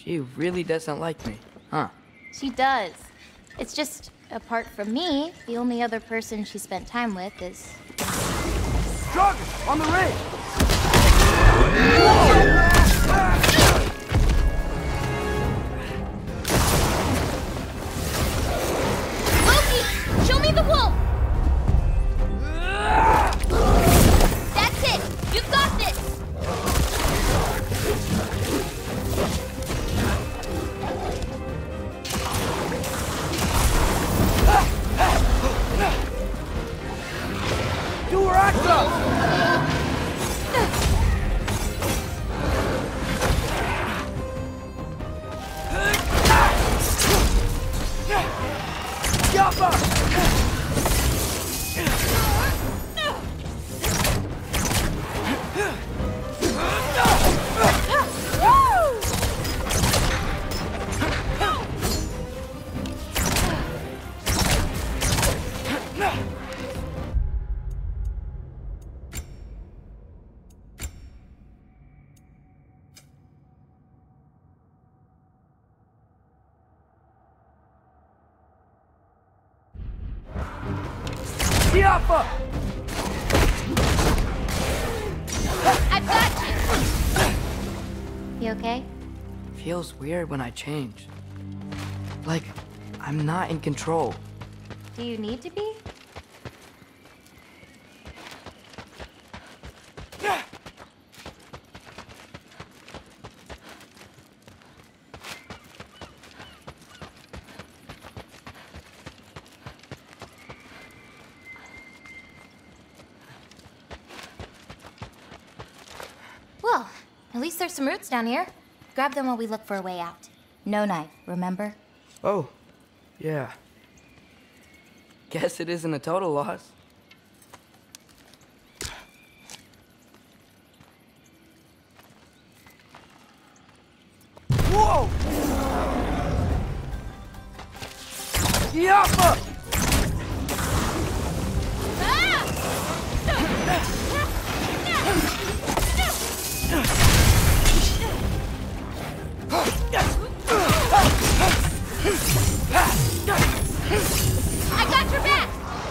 She really doesn't like me, huh? She does. It's just, apart from me, the only other person she spent time with is... Draugr! On the ridge! Loki! Show me the wolf! That's it! You've got this! Do her act. I've got you! You okay? Feels weird when I change. Like, I'm not in control. Do you need to be? Well, at least there's some roots down here. Grab them while we look for a way out. No knife, remember? Oh, yeah. Guess it isn't a total loss. Whoa! Yappa! I got your back!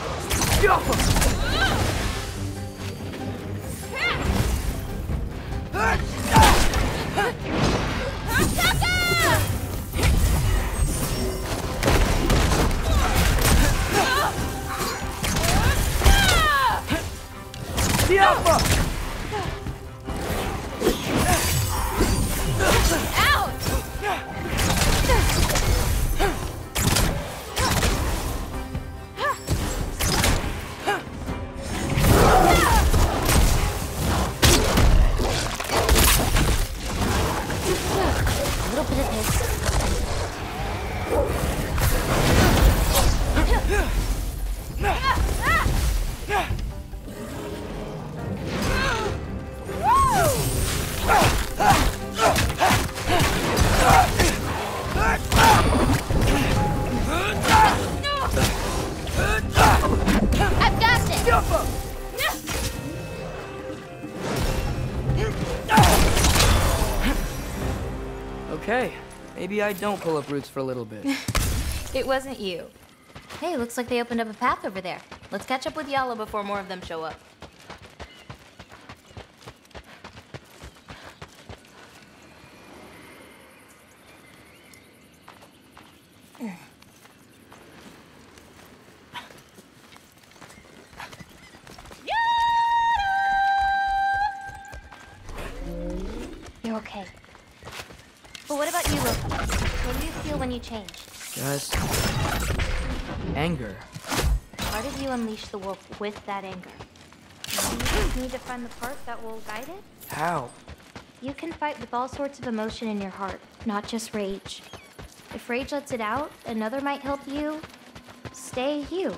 I've got this! Okay, maybe I don't pull up roots for a little bit. It wasn't you. Hey, looks like they opened up a path over there. Let's catch up with Yala before more of them show up. You're okay. But what about you, Loki? What do you feel when you change? Just... anger. Part of you unleash the wolf with that anger. You just need to find the part that will guide it? How? You can fight with all sorts of emotion in your heart, not just rage. If rage lets it out, another might help you stay you.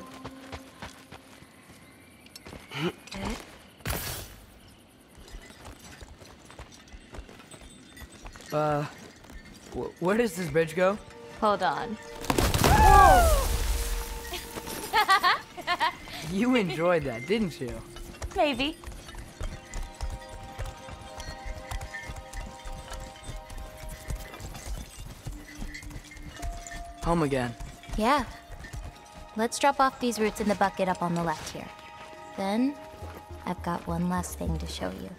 Where does this bridge go? Hold on. You enjoyed that, didn't you? Maybe. Home again. Yeah. Let's drop off these roots in the bucket up on the left here. Then, I've got one last thing to show you.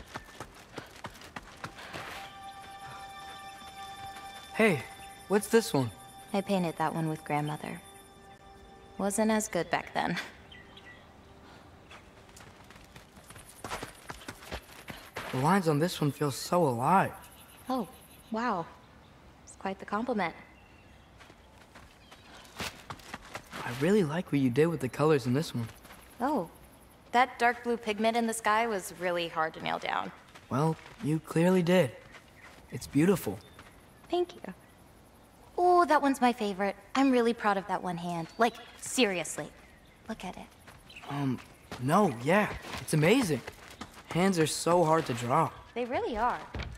Hey, what's this one? I painted that one with Grandmother. Wasn't as good back then. The lines on this one feel so alive. Oh, wow. It's quite the compliment. I really like what you did with the colors in this one. Oh, that dark blue pigment in the sky was really hard to nail down. Well, you clearly did. It's beautiful. Thank you. Oh, that one's my favorite. I'm really proud of that one hand. Like, seriously. Look at it. No, yeah, it's amazing. Hands are so hard to draw. They really are.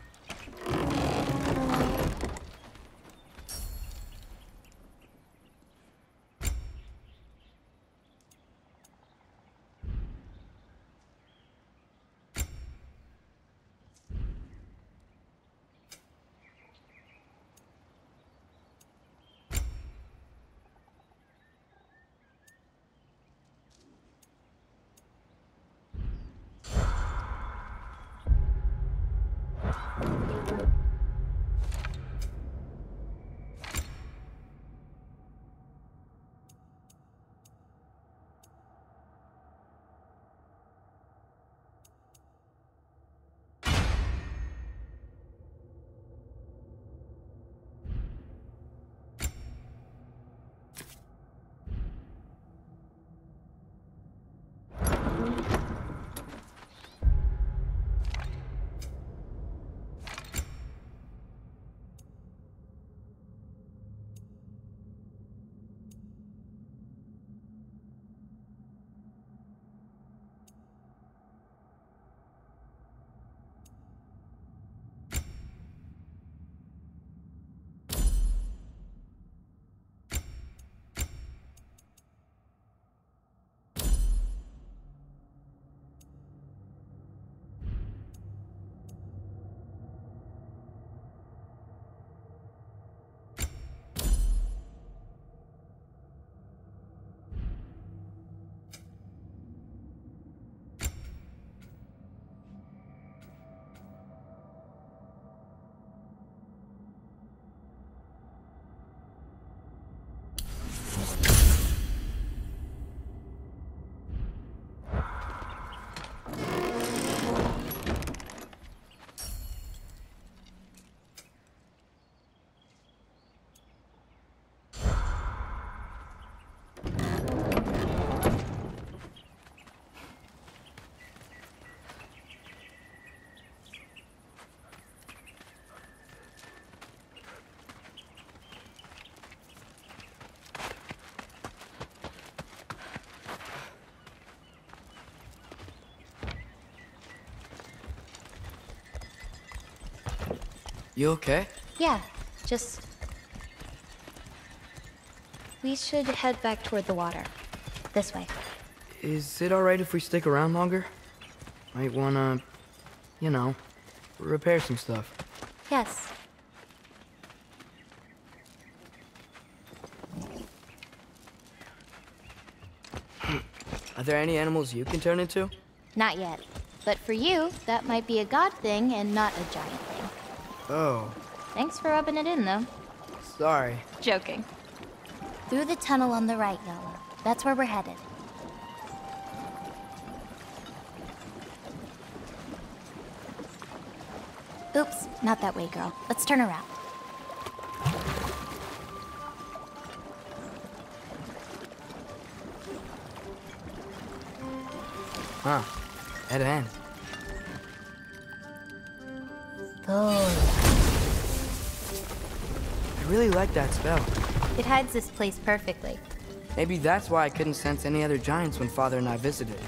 You okay? Yeah, just... We should head back toward the water. This way. Is it alright if we stick around longer? Might wanna, you know, repair some stuff. Yes. Are there any animals you can turn into? Not yet. But for you, that might be a god thing and not a giant thing. Oh, Thanks for rubbing it in, though. sorry. Joking. Through the tunnel on the right, Yola. That's where we're headed. Oops, not that way, girl. Let's turn around. Huh. Dead end. Oh. I really like that spell. It hides this place perfectly. Maybe that's why I couldn't sense any other giants when Father and I visited.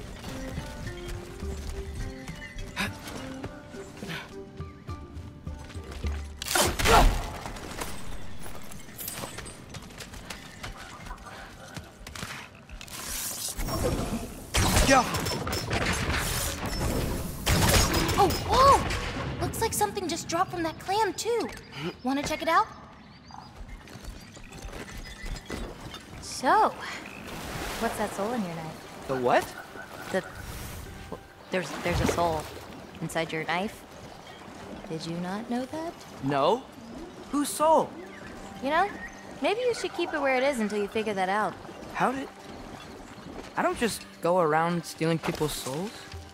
Yeah. Oh, whoa! Looks like something just dropped from that clam, too. Want to check it out? So, what's that soul in your knife? The what? There's a soul inside your knife. Did you not know that? No. Whose soul? You know, maybe you should keep it where it is until you figure that out. How did... I don't just go around stealing people's souls.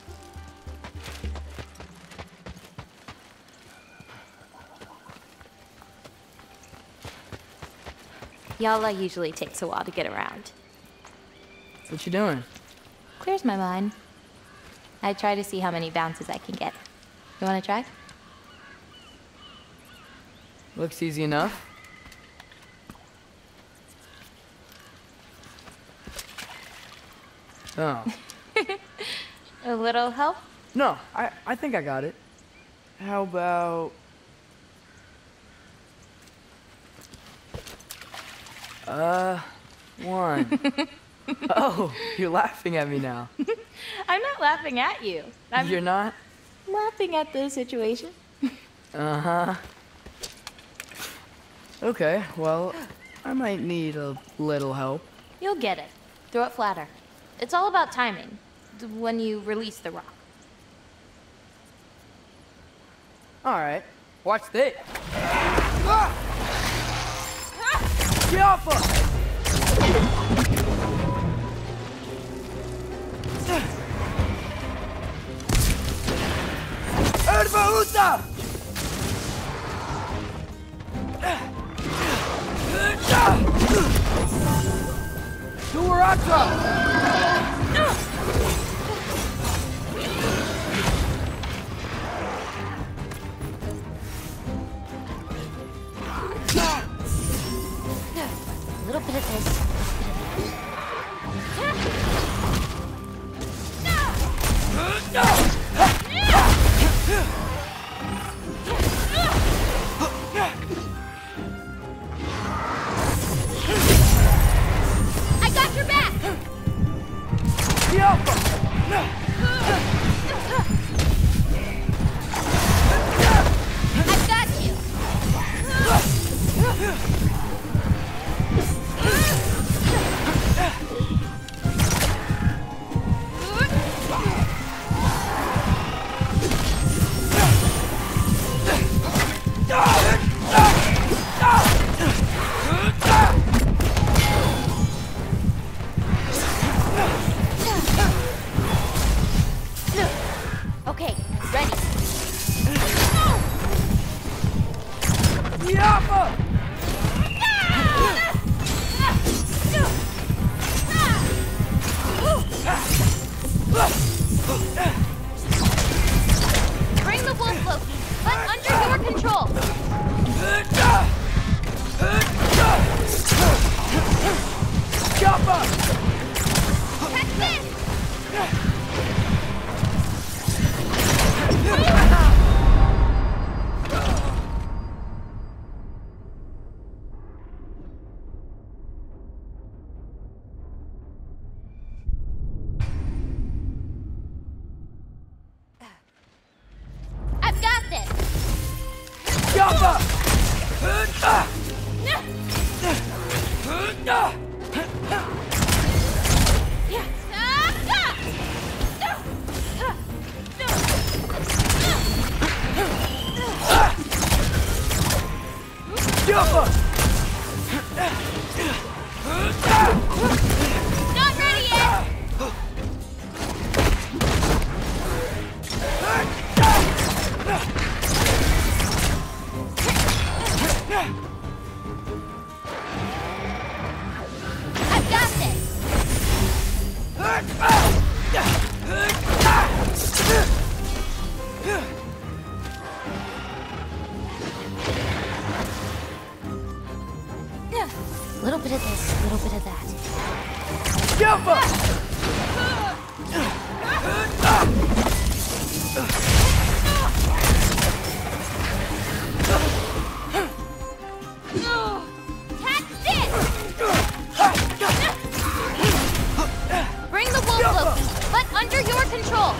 Yalla usually takes a while to get around. What you doing? Clears my mind. I try to see how many bounces I can get. You wanna try? Looks easy enough. Oh. A little help? No, I think I got it. How about... one. Oh, you're laughing at me now. I'm not laughing at you. You're not? I'm laughing at the situation. Uh-huh. Okay, well, I might need a little help. You'll get it. Throw it flatter. It's all about timing. When you release the rock. Alright, watch this. Get off us! Erba Uta! Duarata! A little bit of this. I got your back! I've got you! Okay, ready. Bring the wolf, Loki, but under your control. Catch this! I've got this! Not ready yet! I've got this! A little bit of this, a little bit of that. Catch this! Bring the wolf, Loki, but under your control.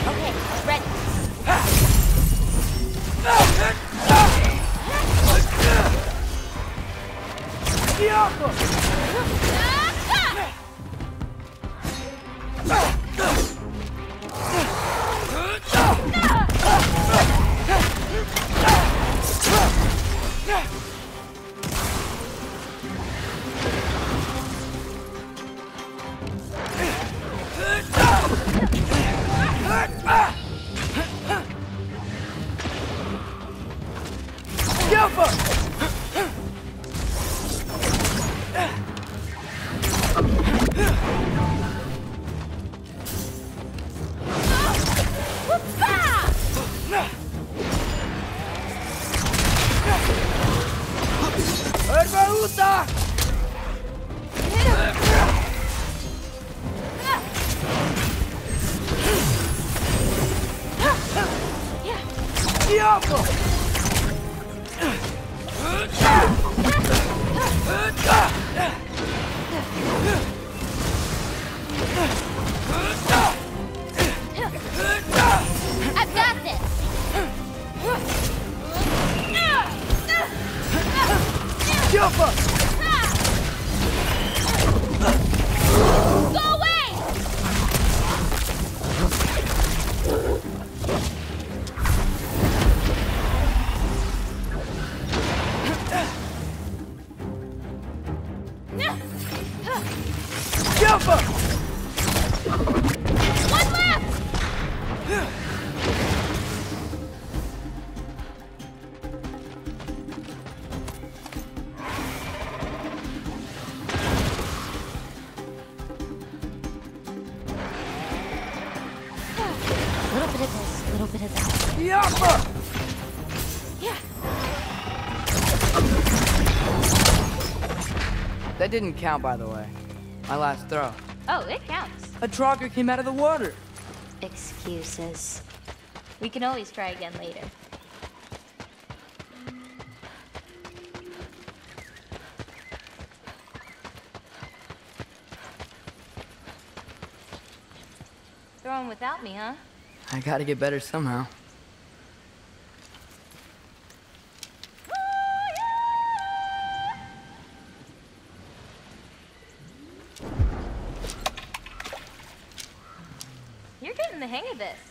Okay, ready. I've got this. Go away! One left! Little bit of this, little bit of that. Yeah. That didn't count, by the way. My last throw. Oh, it counts. A Trogger came out of the water. Excuses. We can always try again later. Throwing without me, huh? I gotta get better somehow. You're getting the hang of this.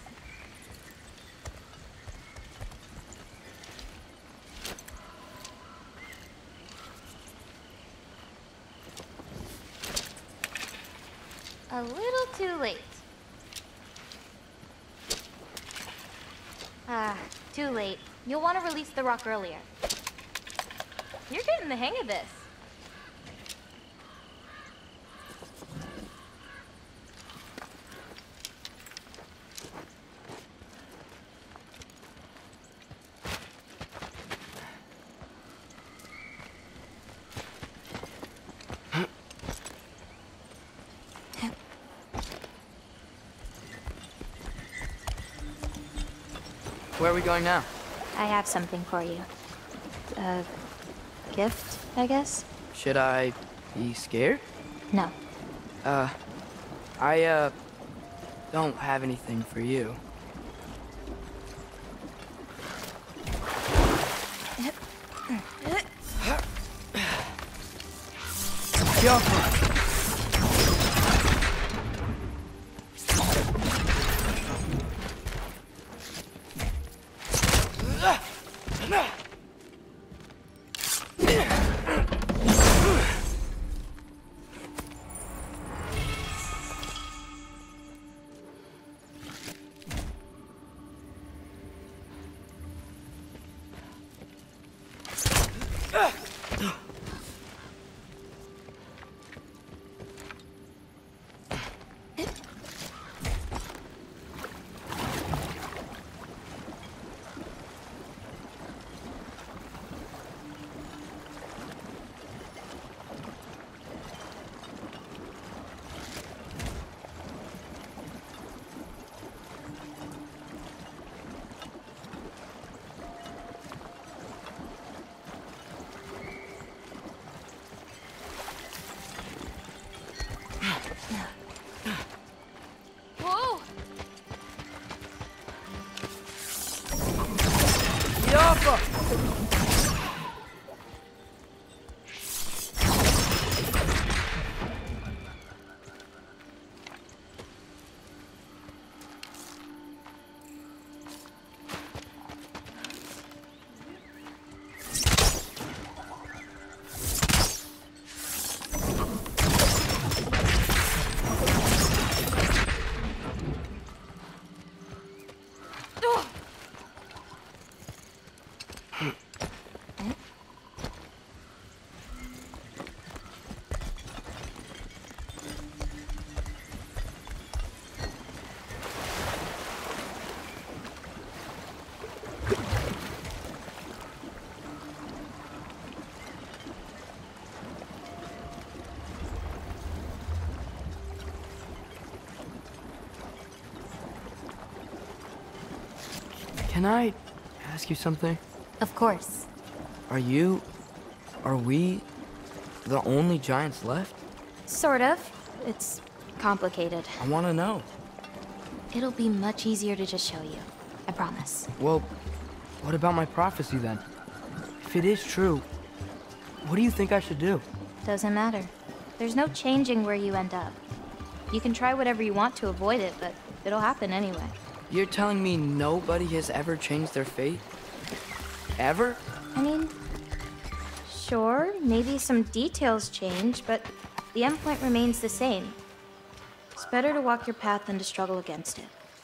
A little too late. Too late. You'll want to release the rock earlier. You're getting the hang of this. Where are we going now? I have something for you. A gift, I guess? Should I be scared? No. I don't have anything for you. Alpha! Can I ask you something? Of course. Are we the only giants left? Sort of. It's complicated. I want to know. It'll be much easier to just show you. I promise. Well, what about my prophecy then? If it is true, what do you think I should do? Doesn't matter. There's no changing where you end up. You can try whatever you want to avoid it, but it'll happen anyway. You're telling me nobody has ever changed their fate? Ever? I mean, sure, maybe some details change, but the endpoint remains the same. It's better to walk your path than to struggle against it.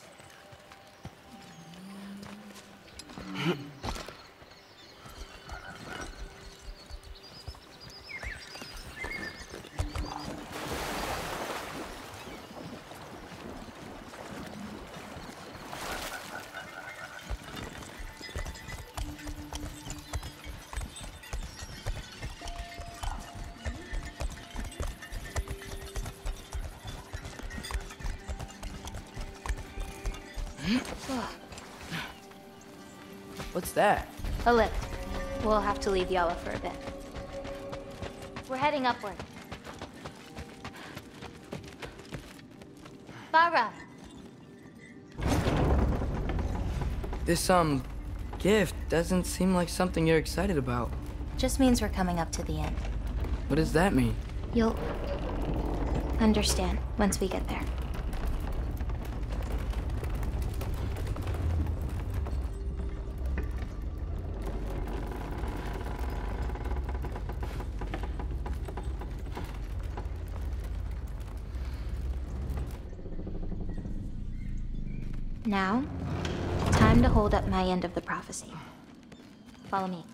What's that? A lift. We'll have to leave Yala for a bit. We're heading upward. Farah, This, gift doesn't seem like something you're excited about. Just means we're coming up to the end. What does that mean? You'll understand once we get there. Now, time to hold up my end of the prophecy. Follow me.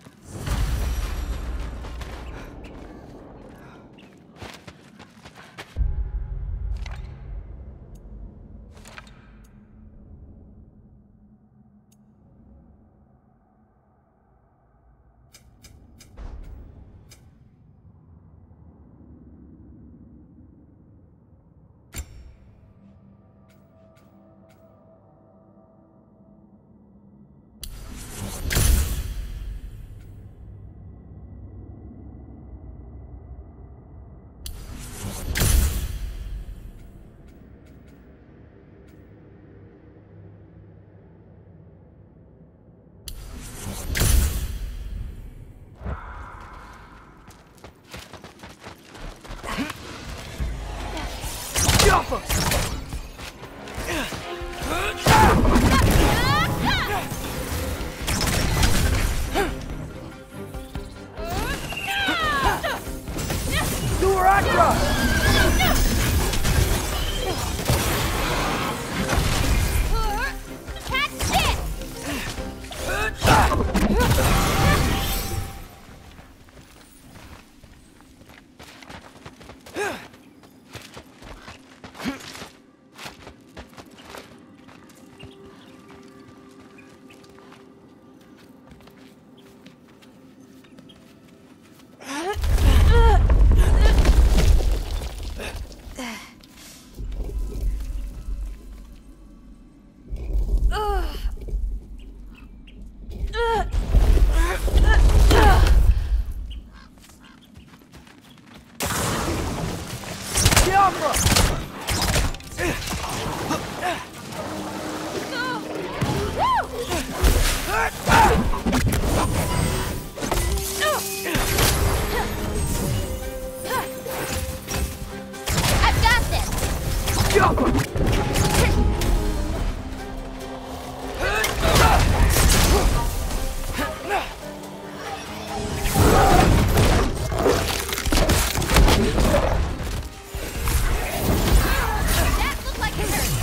That looked like it hurt.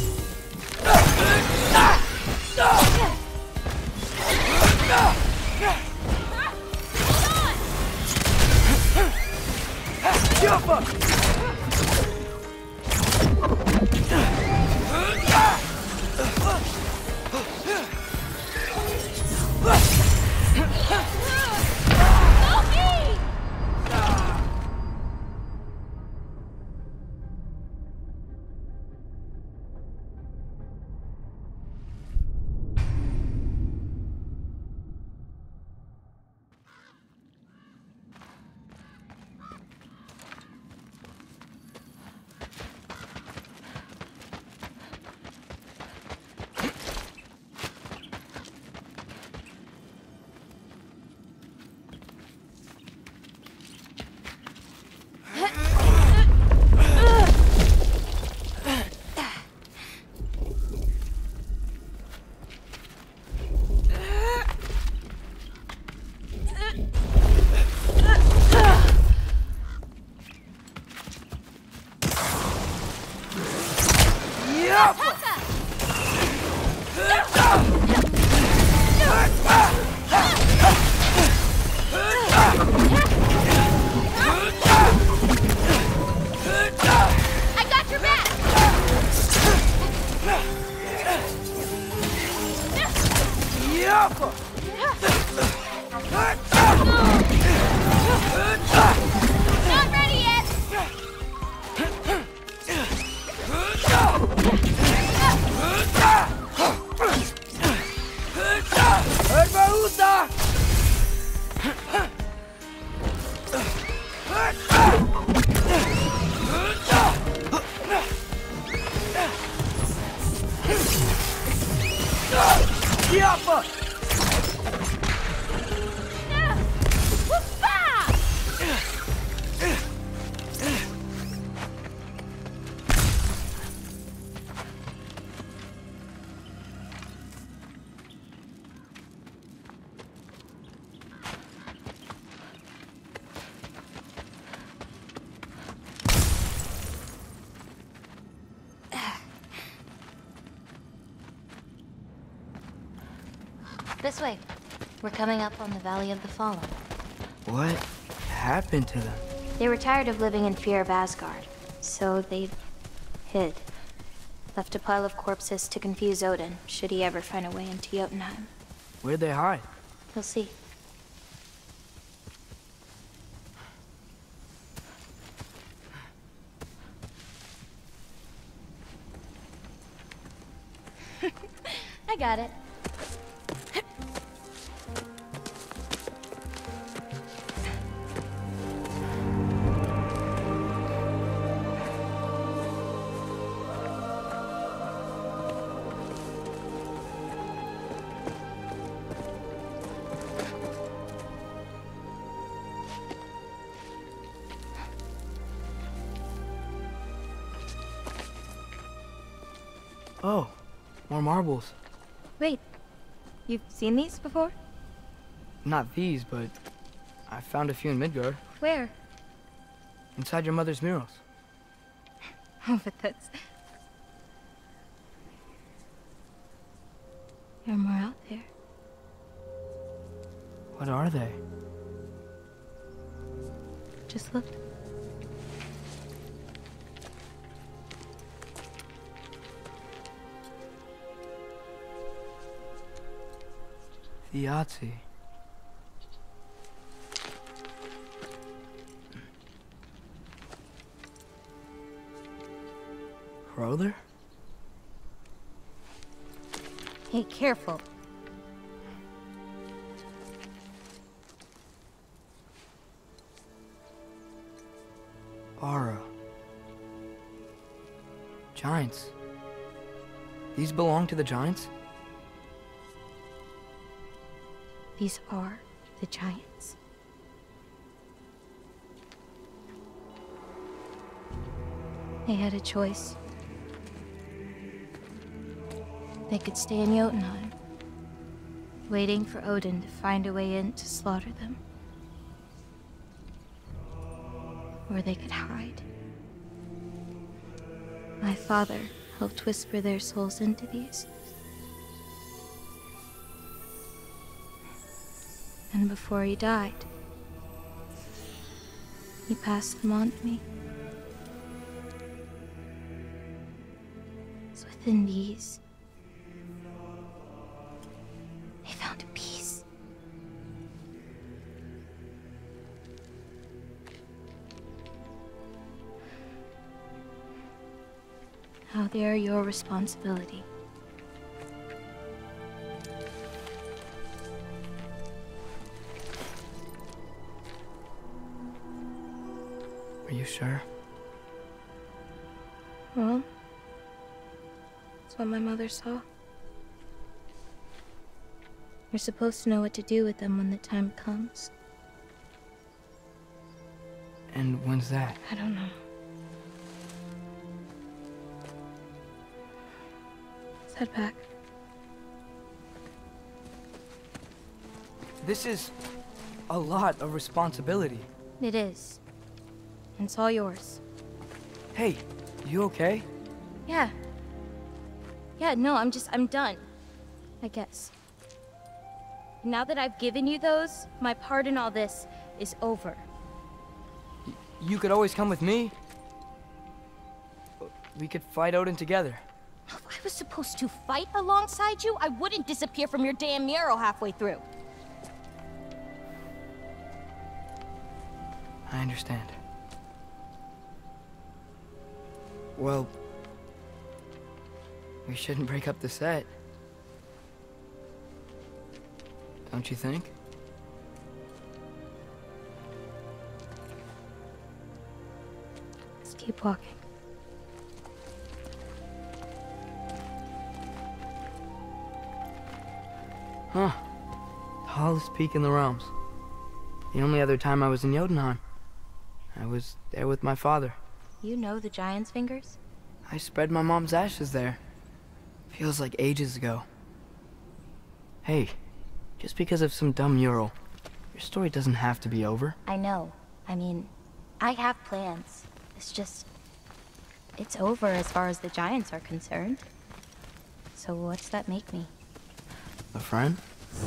Jump up! I got your back. Not ready yet. Herbaúta! Diapa! This way. We're coming up on the Valley of the Fallen. What happened to them? They were tired of living in fear of Asgard, so they hid. Left a pile of corpses to confuse Odin, should he ever find a way into Jotunheim. Where'd they hide? You'll see. I got it. Oh, more marbles. Wait, you've seen these before? Not these, but I found a few in Midgard. Where? Inside your mother's murals. Oh, but that's... There are more out there. What are they? Just look. Yahtzee. Hrolr? Hey, careful. Bara. Giants. These belong to the Giants? These are the Giants. They had a choice. They could stay in Jotunheim, waiting for Odin to find a way in to slaughter them. Or they could hide. My father helped whisper their souls into these. And before he died, he passed them on to me. It's within these. They found a peace. Now they are your responsibility. Are you sure? Well, that's what my mother saw. You're supposed to know what to do with them when the time comes. And when's that? I don't know. Let's head back. This is a lot of responsibility. It is. And it's all yours. Hey, you okay? Yeah. Yeah, no, I'm done. I guess. Now that I've given you those, my part in all this is over. You could always come with me. We could fight Odin together. If I was supposed to fight alongside you, I wouldn't disappear from your damn mural halfway through. I understand. Well, we shouldn't break up the set. Don't you think? Let's keep walking. Huh. Tallest peak in the realms. The only other time I was in Jotunheim, I was there with my father. You know the Giant's Fingers? I spread my mom's ashes there. Feels like ages ago. Hey, just because of some dumb mural, your story doesn't have to be over. I know. I mean, I have plans. It's just... it's over as far as the Giants are concerned. So what's that make me? A friend?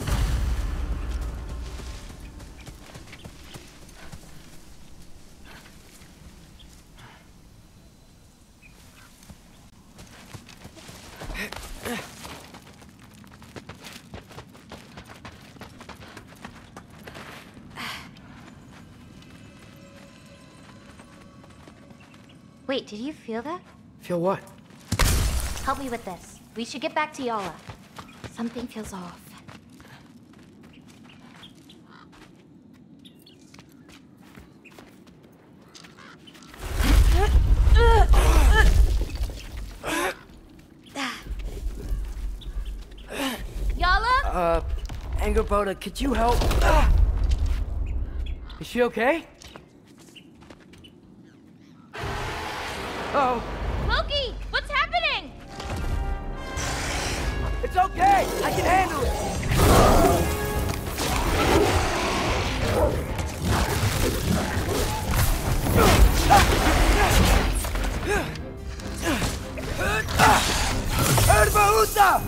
Wait, did you feel that? Feel what? Help me with this. We should get back to Yala. Something feels off. Yala? Angerboda, could you help? Is she okay? Oh, Loki! What's happening? it's okay. I can handle it. Erbaúta!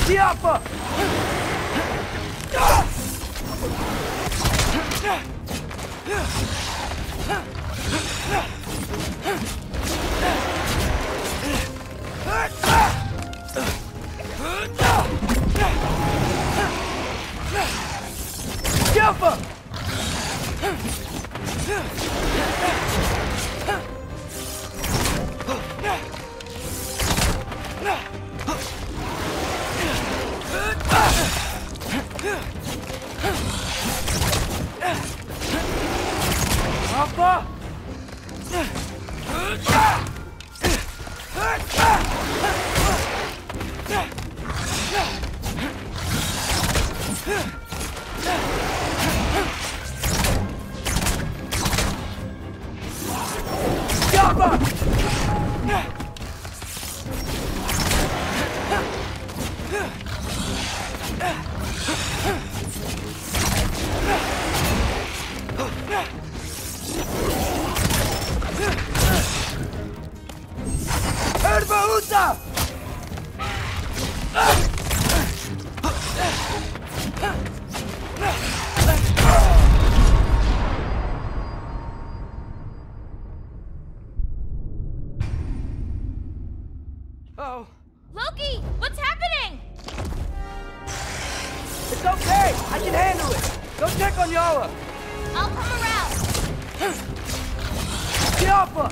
Tiafa! Tiafa! Alpha! Erbaúta! Oh, Loki, what's happening? it's okay. I can handle it. Go check on Yala. I'll come around. Tiafa!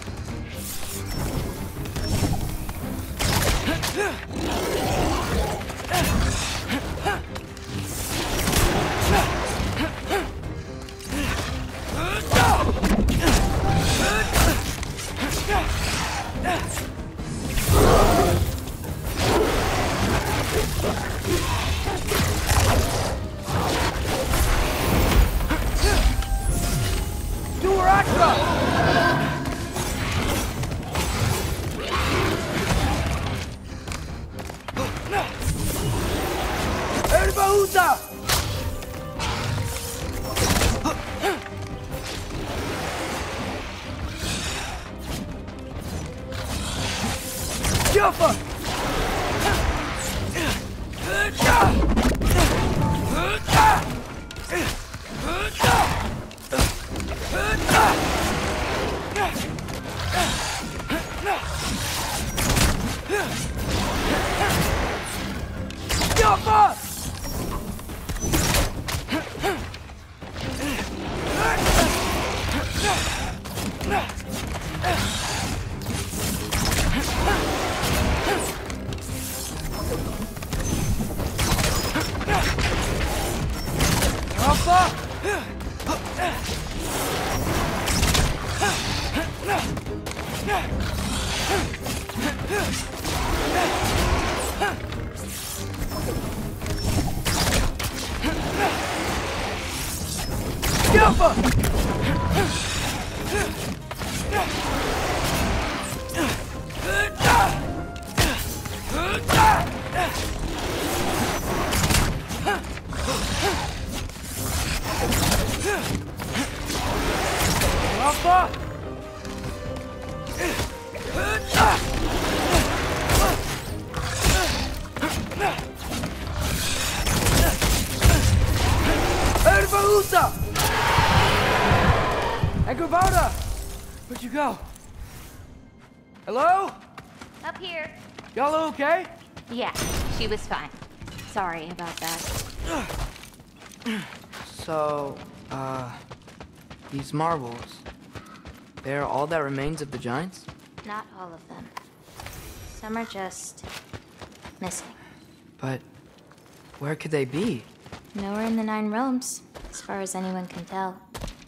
Erbaúta! Tiafa! Tiafa! Alpha! Tiafa! Alpha! Erbaúta! Agrabada! Where'd you go? Hello? Up here. Y'all okay? Yeah, she was fine. Sorry about that. So, these marbles, they're all that remains of the Giants? Not all of them. Some are just missing. But where could they be? Nowhere in the Nine Realms, as far as anyone can tell.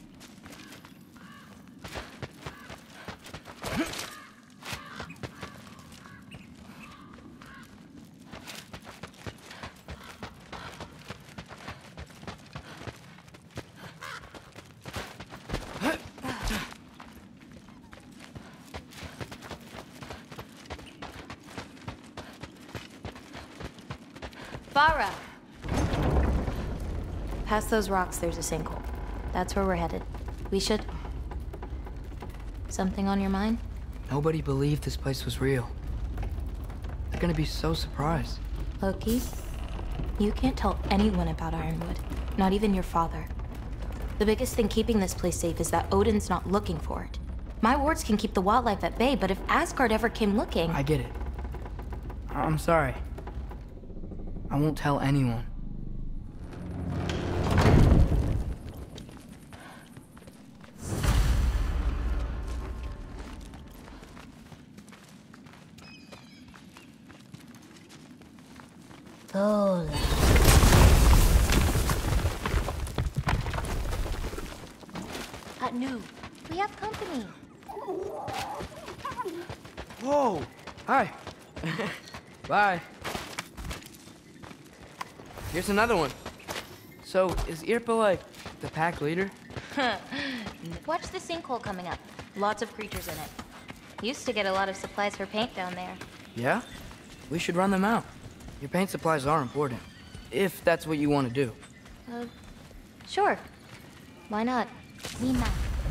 Farah. Past those rocks, there's a sinkhole. That's where we're headed. We should... Something on your mind? Nobody believed this place was real. They're gonna be so surprised. Loki, you can't tell anyone about Ironwood, not even your father. The biggest thing keeping this place safe is that Odin's not looking for it. My wards can keep the wildlife at bay, but if Asgard ever came looking... I get it. I'm sorry. I won't tell anyone. Lola. New. We have company. Whoa! Hi. Bye. Here's another one. So, is Irpa like the pack leader? Watch the sinkhole coming up. Lots of creatures in it. Used to get a lot of supplies for paint down there. Yeah? We should run them out. Your paint supplies are important. If that's what you want to do. Sure. Why not? Nina.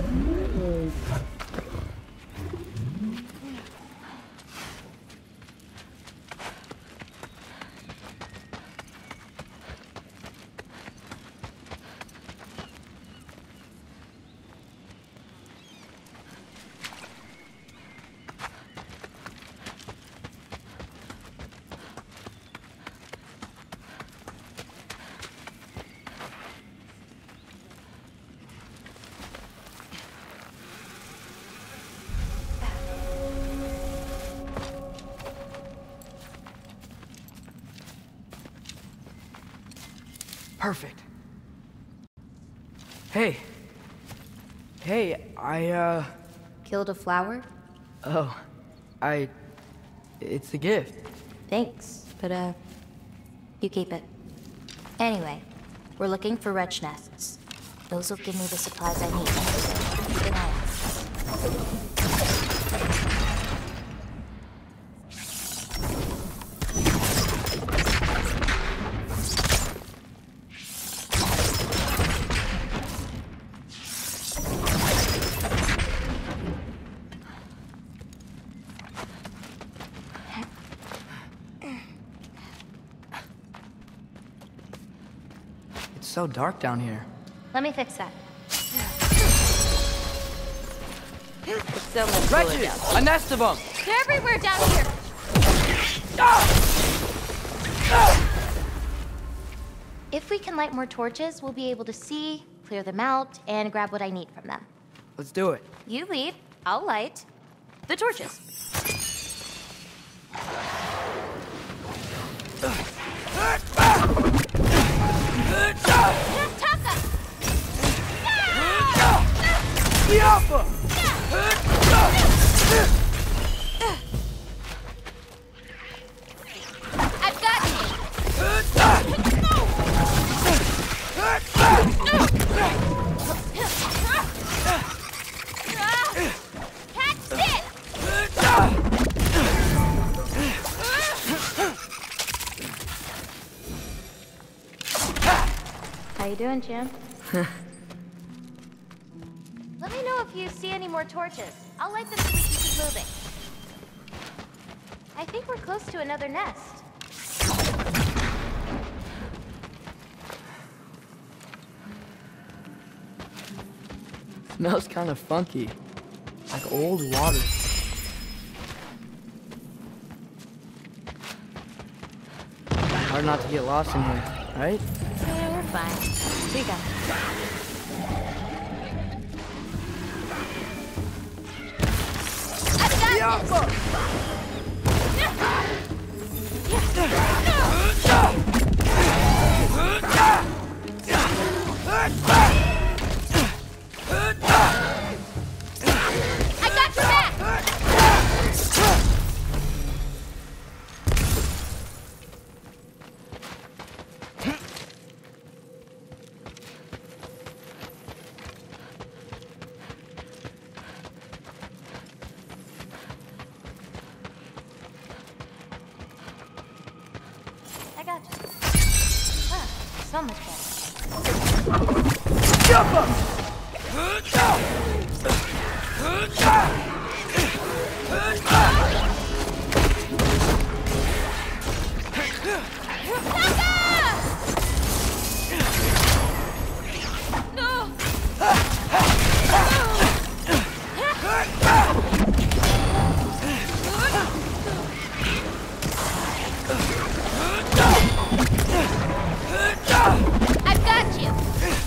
Perfect. Hey. Hey, Killed a flower? Oh, it's a gift. Thanks, but you keep it. Anyway, we're looking for wretch nests. Those will give me the supplies I need. So keep an eye out. It's so dark down here. Let me fix that. Wretches! A nest of them! They're everywhere down here! If we can light more torches, we'll be able to see, clear them out, and grab what I need from them. Let's do it. You lead, I'll light the torches. I've got you! Catch it! How you doing, champ? Let me know if you see any more torches. I'll light them so we can keep moving. I think we're close to another nest. Smells kind of funky. Like old water. Hard not to get lost in here, right? Yeah, we're fine. We got it. I've got this! I got your back! I got you. Ah, so much better. Jump up! I've got you.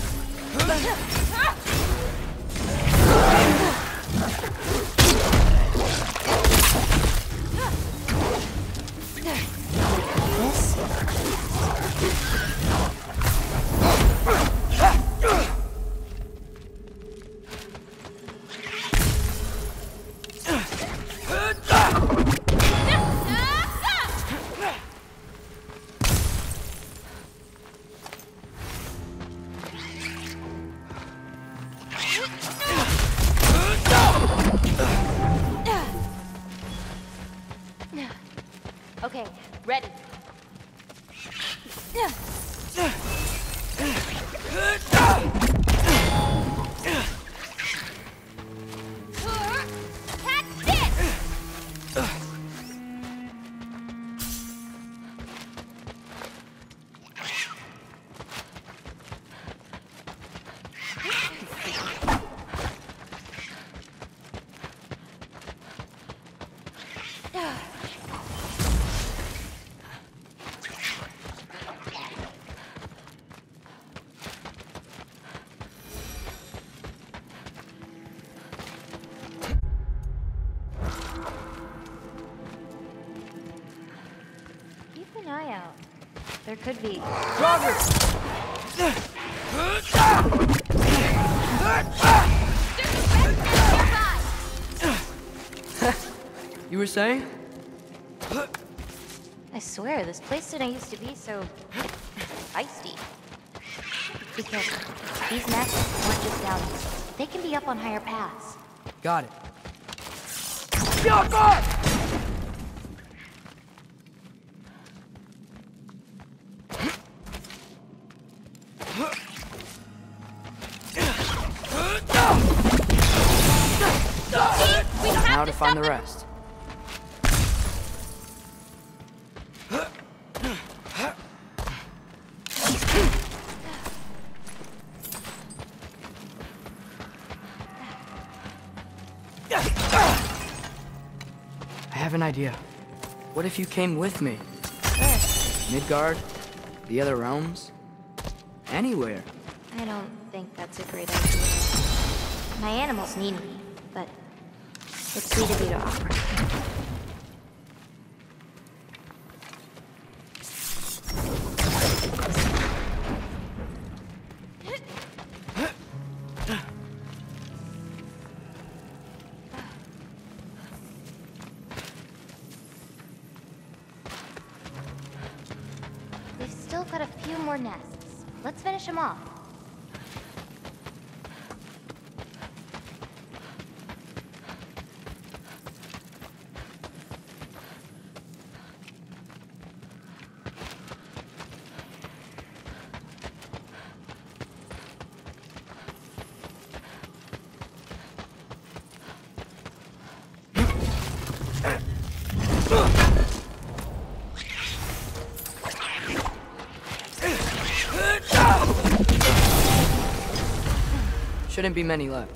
Okay, ready. Catch this! Keep an eye out. There could be. You were saying? I swear, this place didn't used to be so feisty. Because these nests weren't just down here. They can be up on higher paths. Got it. Now to find the rest. I have an idea. What if you came with me? Midgard? The other realms? Anywhere. I don't think that's a great idea. My animals need me, but it's sweet of you to offer. We've still got a few more nests. Let's finish them off. Shouldn't be many left.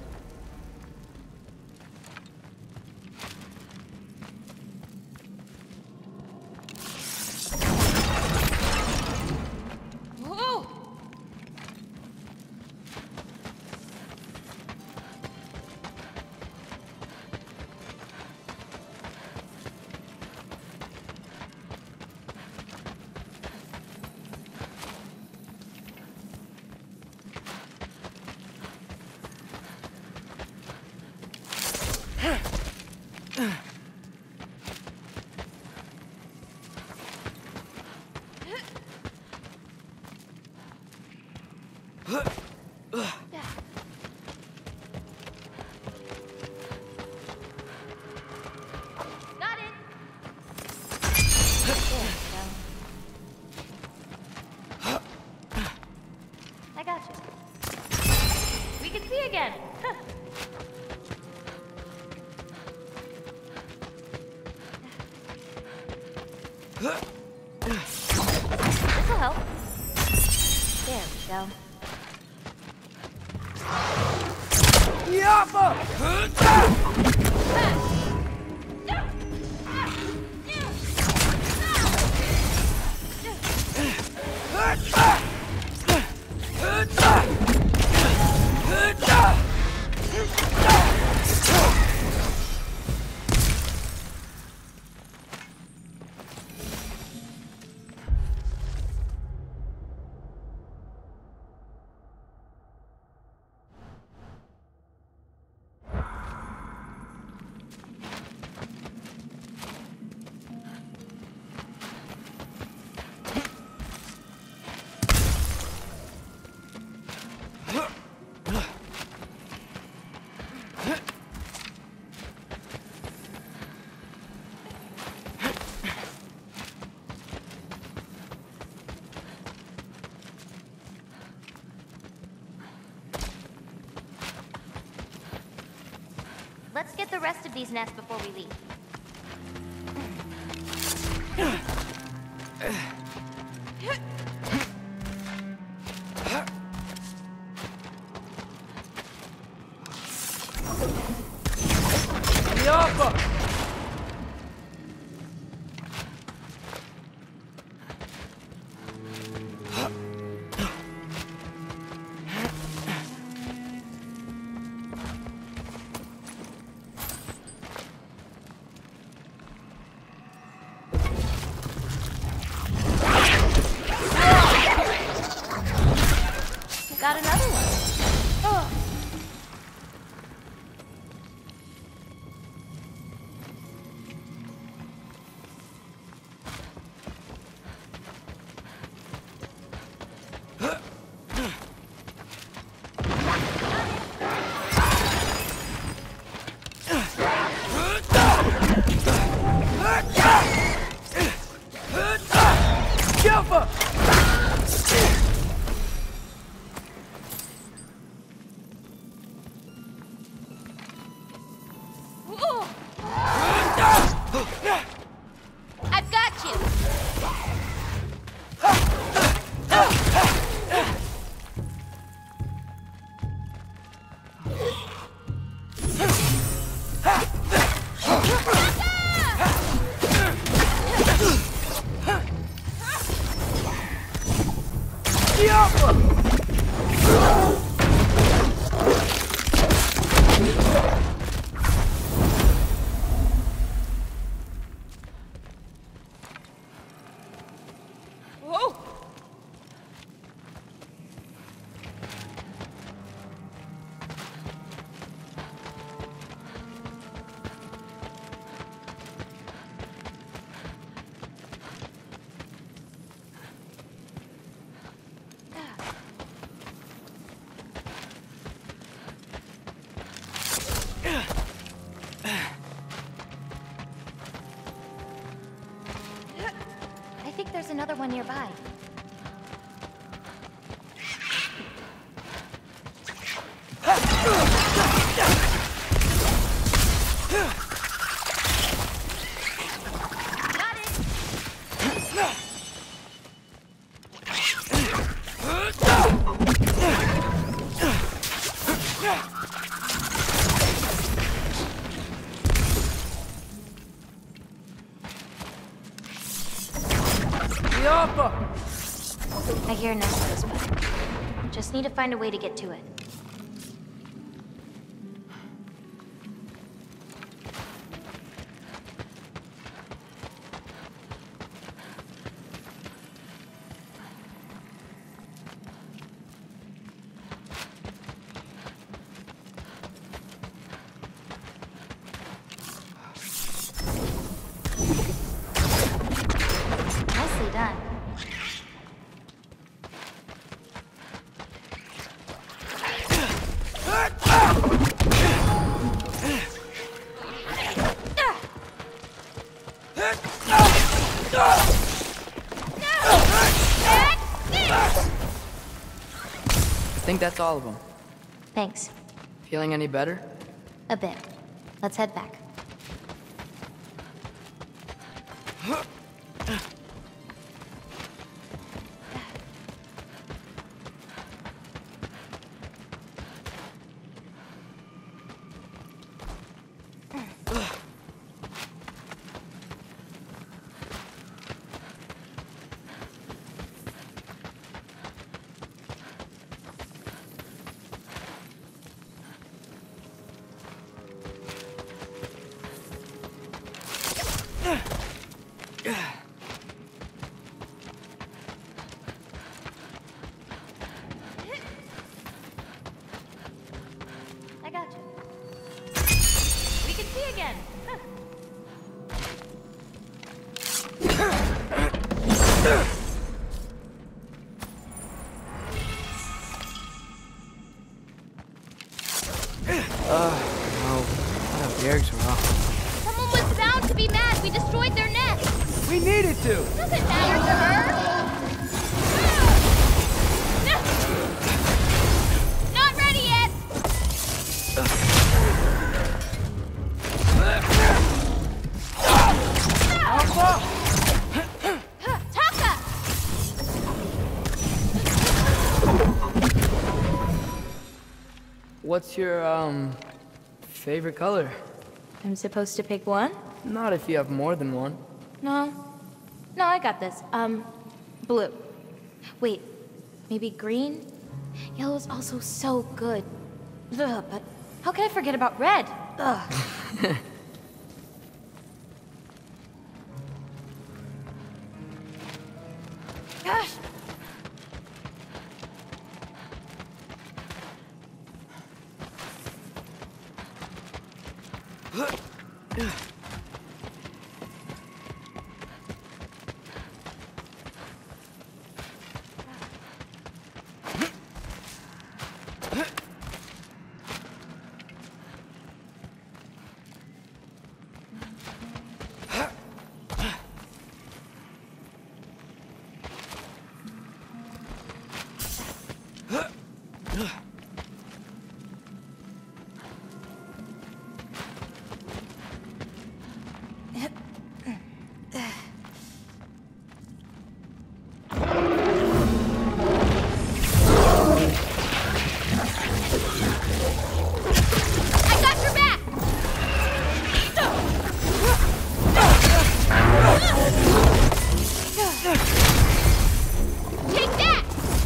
Got it! I got you. We can see again! help. There we go. Let's get the rest of these nests before we leave. Got another one. Oh. I've got you. I think there's another one nearby. Got it. I hear Nestos, but just need to find a way to get to it. Nicely done. I think that's all of them. Thanks. Feeling any better? A bit. Let's head back. to? Does it matter to her? Not ready yet! Taka! What's your, favorite color? I'm supposed to pick one? Not if you have more than one. No. No, I got this. Blue. Wait, maybe green? Yellow's also so good. Ugh, but how can I forget about red? Ugh. Gosh! I got your back! Take that!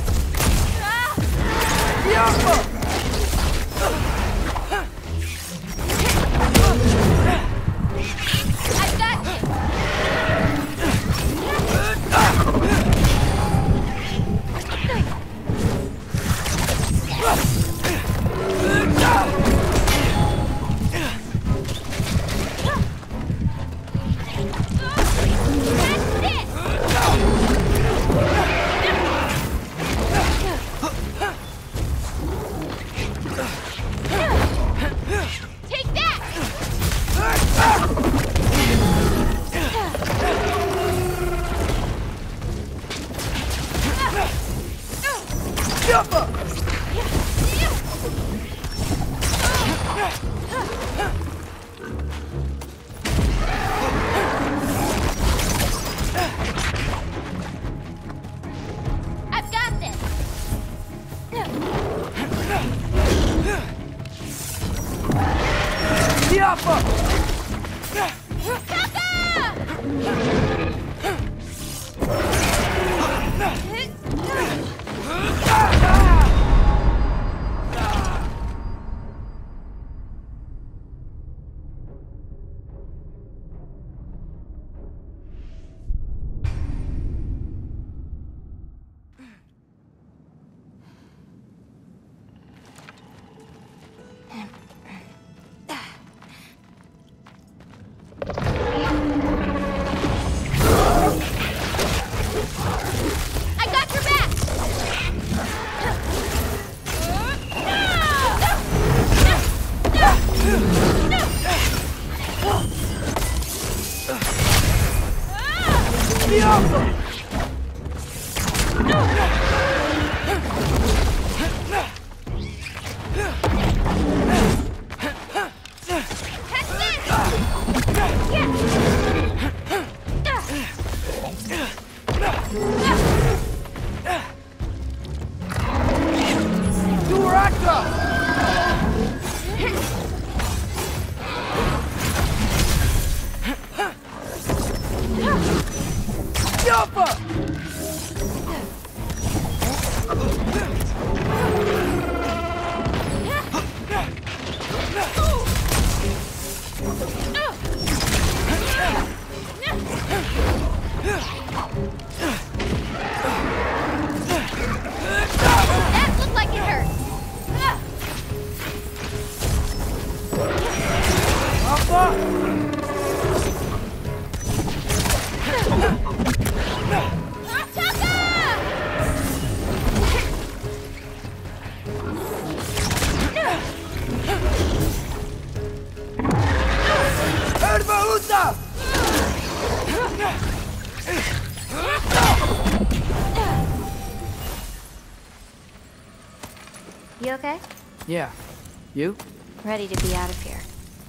I've got you! Take that! I've got this! I got your back! That looked like it hurt! You okay? Yeah. You? Ready to be out of here.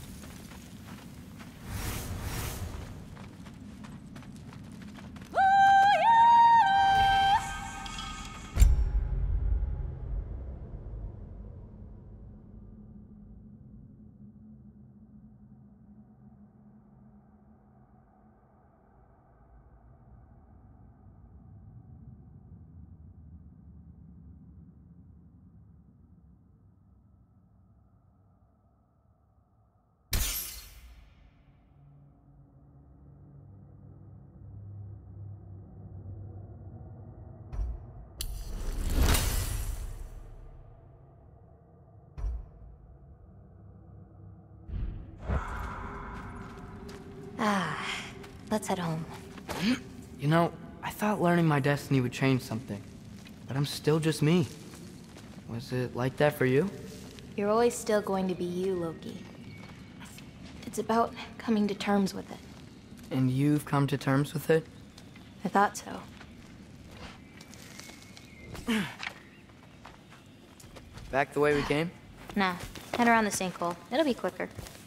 Let's head home. You know, I thought learning my destiny would change something, but I'm still just me. Was it like that for you? You're always still going to be you, Loki. It's about coming to terms with it. And you've come to terms with it? I thought so. Back the way we came? Nah, head around the sinkhole. It'll be quicker.